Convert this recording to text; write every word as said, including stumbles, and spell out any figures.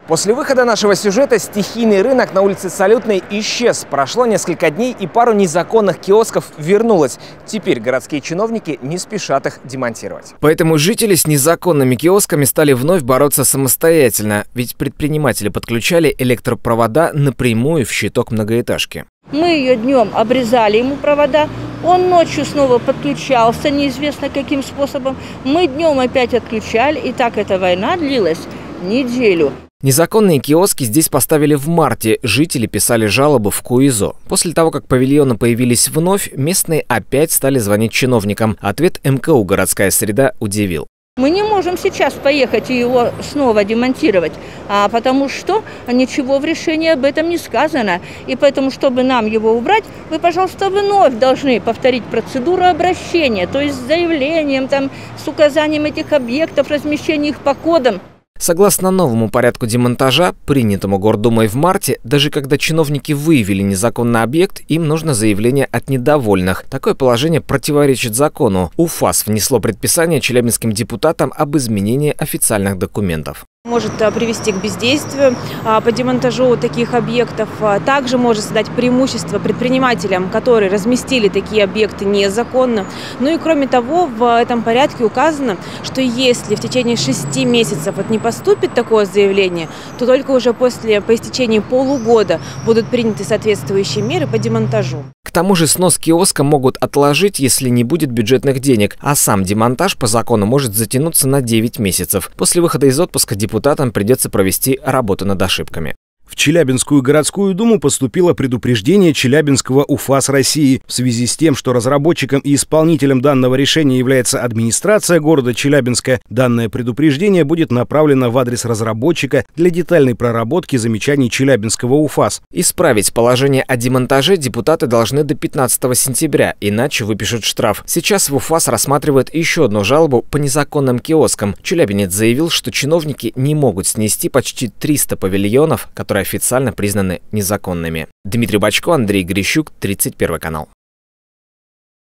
После выхода нашего сюжета стихийный рынок на улице Салютной исчез. Прошло несколько дней, и пару незаконных киосков вернулось. Теперь городские чиновники не спешат их демонтировать. Поэтому жители с незаконными киосками стали вновь бороться самостоятельно. Ведь предприниматели подключали электропровода напрямую в щиток многоэтажки. Мы ее днем обрезали ему провода, он ночью снова подключался, неизвестно каким способом. Мы днем опять отключали, и так эта война длилась неделю. Незаконные киоски здесь поставили в марте. Жители писали жалобы в КУИЗО. После того, как павильоны появились вновь, местные опять стали звонить чиновникам. Ответ эм ка у «Городская среда» удивил. Мы не можем сейчас поехать и его снова демонтировать, а потому что ничего в решении об этом не сказано. И поэтому, чтобы нам его убрать, вы, пожалуйста, вновь должны повторить процедуру обращения, то есть с заявлением, там, с указанием этих объектов, размещения их по кодам. Согласно новому порядку демонтажа, принятому Гордумой в марте, даже когда чиновники выявили незаконный объект, им нужно заявление от недовольных. Такое положение противоречит закону. УФАС внесло предписание челябинским депутатам об изменении официальных документов. Может привести к бездействию по демонтажу таких объектов. Также может дать преимущество предпринимателям, которые разместили такие объекты незаконно. Ну и кроме того, в этом порядке указано, что если в течение шести месяцев вот не поступит такое заявление, то только уже после, по истечении полугода будут приняты соответствующие меры по демонтажу. К тому же снос киоска могут отложить, если не будет бюджетных денег, а сам демонтаж по закону может затянуться на девять месяцев. После выхода из отпуска депутатам придется провести работу над ошибками. В Челябинскую городскую думу поступило предупреждение Челябинского УФАС России. В связи с тем, что разработчиком и исполнителем данного решения является администрация города Челябинска, данное предупреждение будет направлено в адрес разработчика для детальной проработки замечаний Челябинского УФАС. Исправить положение о демонтаже депутаты должны до пятнадцатого сентября, иначе выпишут штраф. Сейчас в УФАС рассматривают еще одну жалобу по незаконным киоскам. Челябинец заявил, что чиновники не могут снести почти триста павильонов, которые официально признаны незаконными. Дмитрий Бочко, Андрей Грищук, тридцать первый канал.